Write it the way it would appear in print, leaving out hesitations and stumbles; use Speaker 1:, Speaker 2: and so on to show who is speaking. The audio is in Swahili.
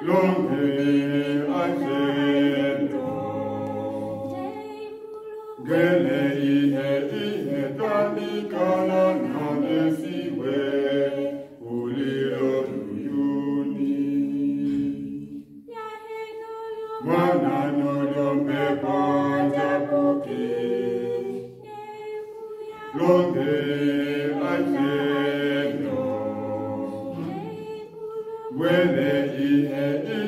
Speaker 1: longe ascendo. Gele ihe tani kala nane siwe, ulilo duyuni. Mana nolo me panja puki, longe ascendo. Wele ihe